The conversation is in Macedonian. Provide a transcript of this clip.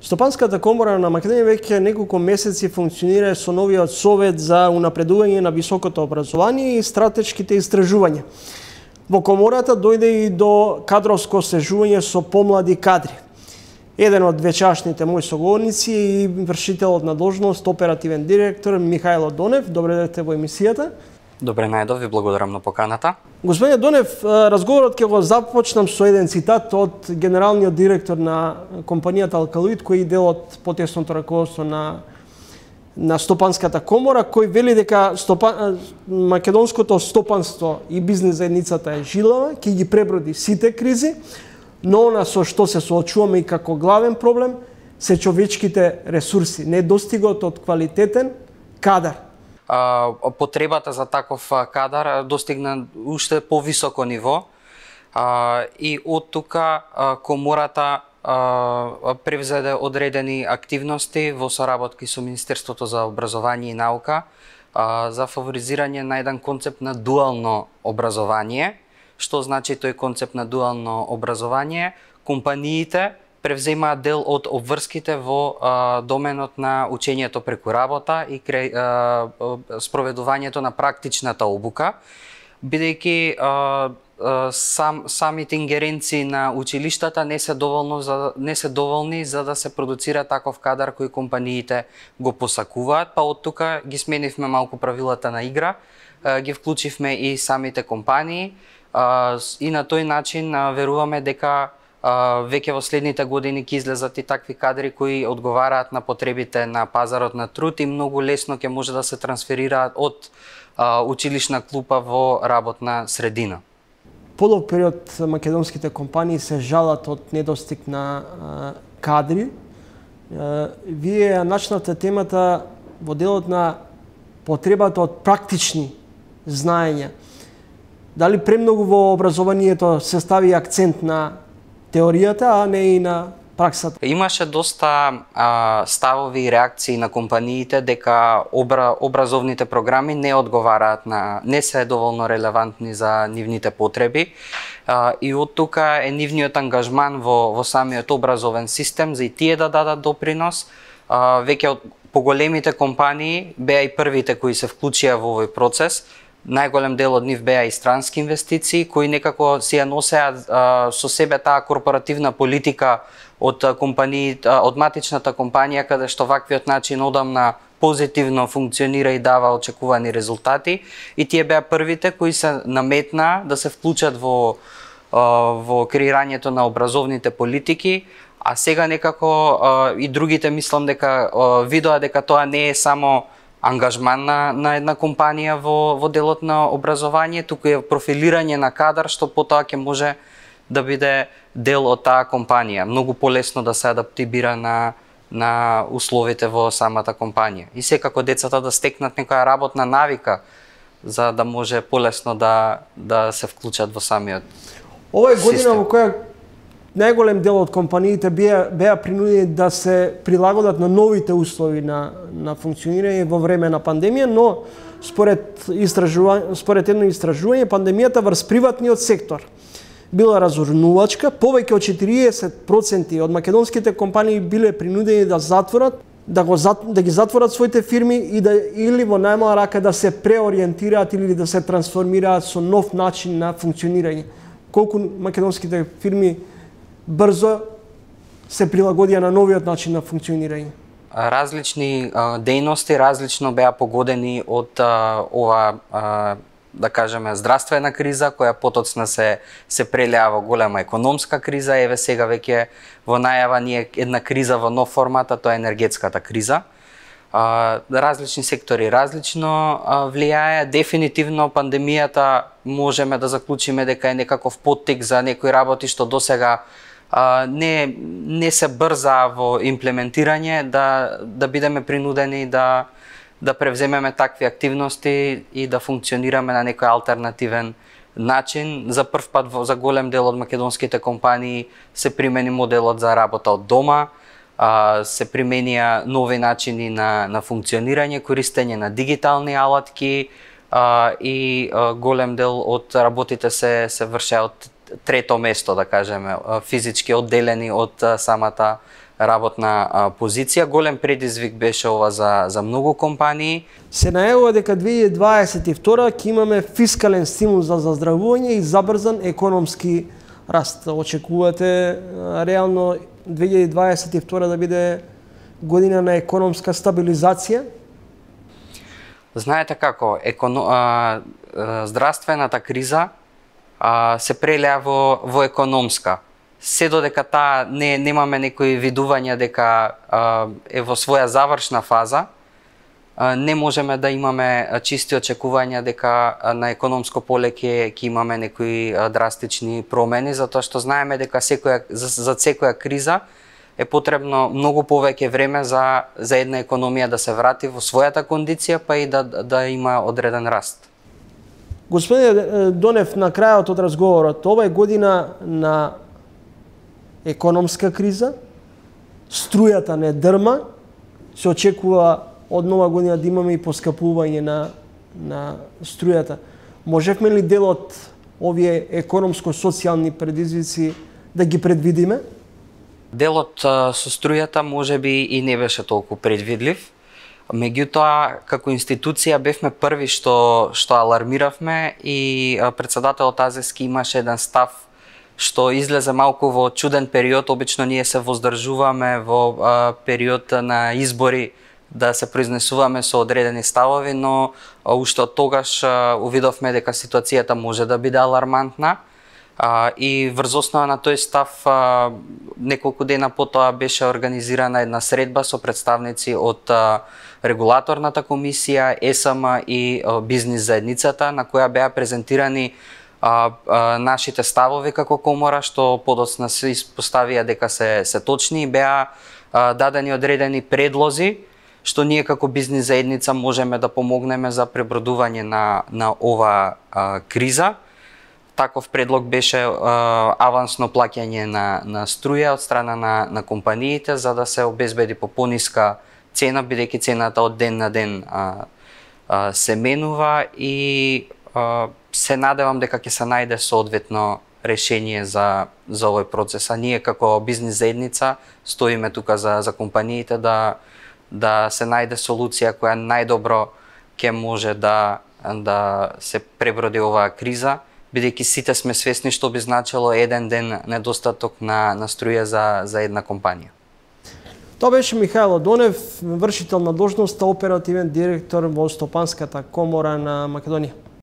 Стопанската комора на Македонија веќе неколку месеци функционира со новиот совет за унапредување на високото образование и стратешките истражувања. Во комората дојде и до кадровско освежување со помлади кадри. Еден од вечашните мои соговорници е и вршителот на должност оперативен директор Михајло Донев. Добре дојдете во емисијата. Добре најдов, ви благодарам на поканата. Господине Донев, разговорот ќе го започнам со еден цитат од генералниот директор на компанијата Алкалоид, кој е дел од потесното раководство на Стопанската комора, кој вели дека македонското стопанство и бизнес заедницата е жилава, ќе ги преброди сите кризи, но она со што се соочуваме и како главен проблем се човечките ресурси, недостигот од квалитетен кадар. Потребата за таков кадар достигна уште повисоко ниво и од тука комората превзеде одредени активности во соработки со Министерството за образование и наука за фаворизирање на еден концепт на дуално образование. Што значи тој концепт на дуално образование? Компаниите превземаат дел од обврските во доменот на учењето преку работа и спроведувањето на практичната обука, бидејќи самите ингеренции на училиштата не се доволни за да се продуцира таков кадар кој компаниите го посакуваат, па од тука ги сменивме малку правилата на игра, ги вклучивме и самите компании и на тој начин веруваме дека веќе во следните години ќе излезат и такви кадри кои одговараат на потребите на пазарот на труд и многу лесно ќе може да се трансферираат од училишна клупа во работна средина. Подолг период македонските компании се жалат од недостиг на кадри. Вие начнавте темата во делот на потребата од практични знаења. Дали премногу во образованието се стави акцент на теоријата, а не и на праксата? Имаше доста ставови и реакции на компаниите дека образовните програми не одговараат не се доволно релевантни за нивните потреби и од тука е нивниот ангажман во самиот образовен систем за и тие да дадат допринос. Веќе од поголемите компании беа и првите кои се вклучија во овој процес. Најголем дел од нив беа и странски инвестиции кои некако си ја носеа со себе таа корпоративна политика од матичната компанија, каде што ваквиот начин одамна позитивно функционира и дава очекувани резултати и тие беа првите кои се наметна да се вклучат во креирањето на образовните политики, а сега некако и другите мислам дека видоа дека тоа не е само ангажман на една компанија во делот на образование, туку е профилирање на кадар што потоа ќе може да биде дел од таа компанија, многу полесно да се адаптира на условите во самата компанија. И секако децата да стекнат некоја работна навика за да може полесно да се вклучат во самиот Ова е година во која најголем дел од компаниите беа принудени да се прилагодат на новите услови на функционирање во време на пандемија, но според едно истражување, пандемијата врз приватниот сектор била разорнувачка. Повеќе од 40% од македонските компании биле принудени да затворат, да ги затворат своите фирми и или во најмала рака да се преориентираат или да се трансформираат со нов начин на функционирање. Колку македонските фирми брзо се прилагодија на новиот начин на функционирање? Различни дејности различно беа погодени од ова да кажеме здравствена криза која потоцна се прелеа во голема економска криза. Еве сега веќе во најава ни е една криза во нов формат, а тоа е енергетската криза. Различни сектори различно влијае. Дефинитивно пандемијата можеме да заклучиме дека е некаков поттик за некои работи што досега не се брза во имплементирање, да бидеме принудени да превземеме такви активности и да функционираме на некој алтернативен начин. За прв пат за голем дел од македонските компании се примени моделот за работа од дома, се применија нови начини на функционирање, користење на дигитални алатки и голем дел од работите се вршеа од трето место, да кажеме, физички одделени од самата работна позиција. Голем предизвик беше ова за многу компании. Се најавува дека 2022 ќе имаме фискален стимул за заздравување и забрзан економски раст. Очекувате реално 2022 да биде година на економска стабилизација? Знаете како, здравствената криза се прелеа во економска. Се додека таа немаме некои видувања дека е во своја завршна фаза, не можеме да имаме чисти очекувања дека на економско поле ќе имаме некои драстични промени, затоа што знаеме дека за секоја криза е потребно многу повеќе време за една економија да се врати во својата кондиција, па и да има одреден раст. Господине Донев, на крајот од разговорот, ова е година на економска криза, струјата не дрма, се очекува од нова година да имаме и поскапување на струјата. Можевме ли дел од овие економско-социјални предизвици да ги предвидиме? Делот со струјата можеби и не беше толку предвидлив. Меѓутоа, како институција бевме први што алармиравме и председателот Азески имаше еден став што излезе малку во чуден период. Обично ние се воздржуваме во период на избори да се произнесуваме со одредени ставови, но уште од тогаш увидовме дека ситуацијата може да биде алармантна. И врз основа на тој став, неколку дена потоа беше организирана една средба со представници од регулаторната комисија, ЕСМ и бизнис заедницата, на која беа презентирани нашите ставови како комора, што подоцна се испоставија дека се точни и беа дадени одредени предлози што ние како бизнис заедница можеме да помогнеме за пребродување на ова криза. Таков предлог беше авансно плаќање на струја од страна на компаниите за да се обезбеди по пониска цена, бидејќи цената од ден на ден се менува и се надевам дека ќе се најде соодветно решение за овој процес. А ние како бизнис заедница стоиме тука за компаниите да се најде солуција која најдобро ќе може да се преброди оваа криза, бидејќи сите сме свесни што би значило еден ден недостаток на струја за една компанија. Тоа беше Михајло Донев, вршител на должноста оперативен директор во Стопанската комора на Македонија.